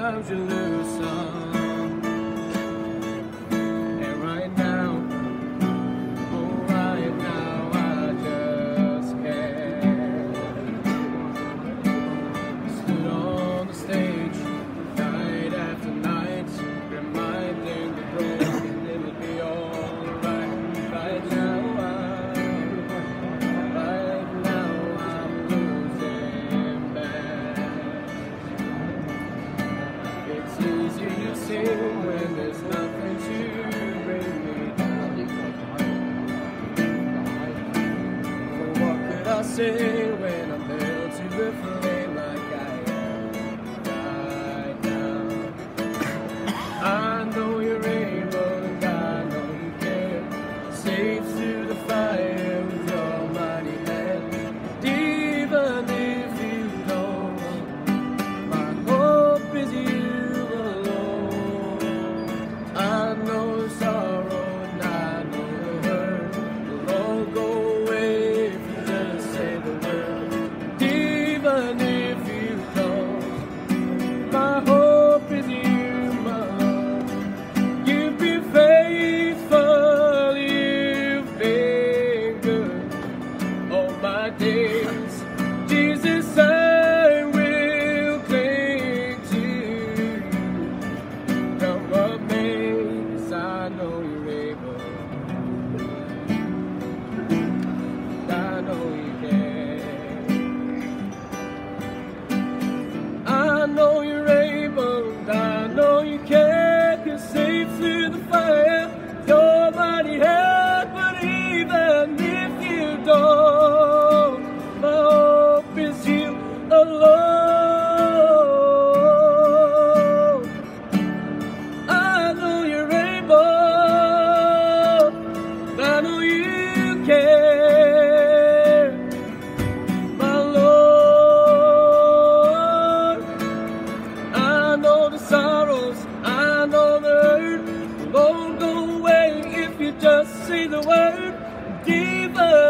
sometimes you lose some. And right now, oh right now, I just can't. Stood on the stage night after night, reminding the broken it'll be alright. Right now, I'm losing bad. It's easy to sing when there's nothing to bring me down. Well, what could I say when I'm held to the flame like I am right now? I know you're able and I know you can. Safe through the fire with your mighty hand. Even if you don't, my hope is you alone. I know the sorrow and I know the hurt will all go away if you just say the word. Even if you don't, my hope is you, my love. You've been faithful, you've been good all my days. Jesus, I will cling to you. Come what may, 'cause I know you're able. I know you can. I know you're able, and I know you can. 'Cause safe through the fire, your mighty hand. But even if you don't, my hope is you alone. I know you're able, I know you can, my Lord. I know the sorrows, I know the hurt will all go away if you just say the word. Even